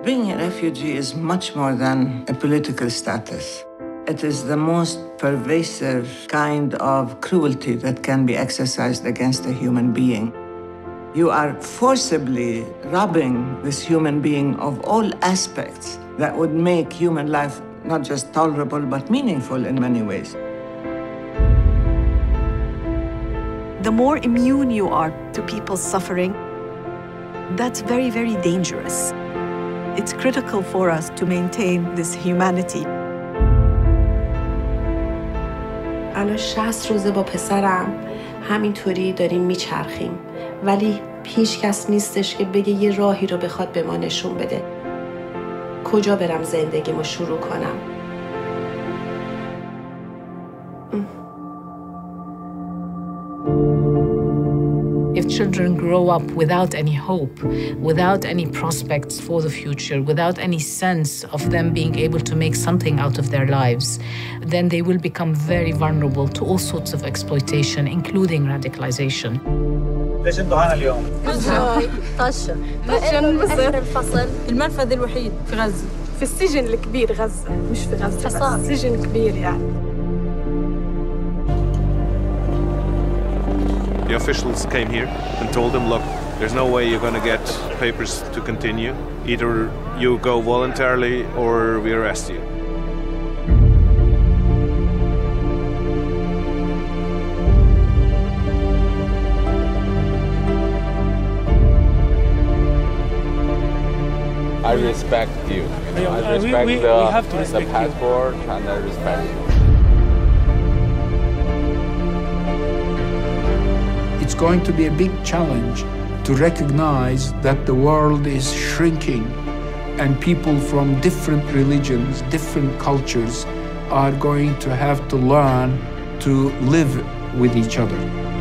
Being a refugee is much more than a political status. It is the most pervasive kind of cruelty that can be exercised against a human being. You are forcibly robbing this human being of all aspects that would make human life not just tolerable, but meaningful in many ways. The more immune you are to people's suffering, that's very, very dangerous. It's critical for us to maintain this humanity. الان 60 روزه با پسرم همینطوری داریم میچرخیم، ولی هیچ کس نیستش که بگه یه راهی رو بخواد به ما نشون بده. کجا برم زندگیمو شروع کنم؟ If children grow up without any hope, without any prospects for the future, without any sense of them being able to make something out of their lives, then they will become very vulnerable to all sorts of exploitation, including radicalization. ليش انتوا هنا اليوم؟ طشة آخر الفصل. المنفذ الوحيد في غزة. في السجن الكبير غزة، مش في غزة، سجن كبير يعني. The officials came here and told them, look, there's no way you're going to get papers to continue. Either you go voluntarily or we arrest you. I respect you. I respect the passport and I respect you. It's going to be a big challenge to recognize that the world is shrinking and people from different religions, different cultures are going to have to learn to live with each other.